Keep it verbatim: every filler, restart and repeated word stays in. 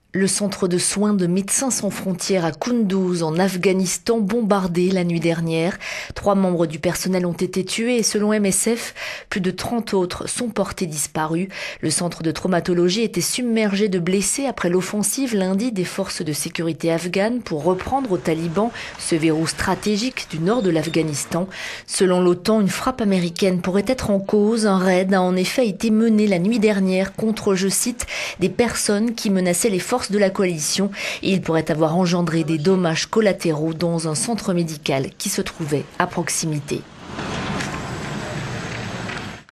Le centre de soins de Médecins sans frontières à Kunduz, en Afghanistan, bombardé la nuit dernière. Trois membres du personnel ont été tués et selon M S F, plus de trente autres sont portés disparus. Le centre de traumatologie était submergé de blessés après l'offensive lundi des forces de sécurité afghanes pour reprendre aux talibans ce verrou stratégique du nord de l'Afghanistan. Selon l'OTAN, une frappe américaine pourrait être en cause. Un raid a en effet été mené la nuit dernière contre, je cite, des personnes qui menaçaient les forces de la coalition et il pourrait avoir engendré des dommages collatéraux dans un centre médical qui se trouvait à proximité.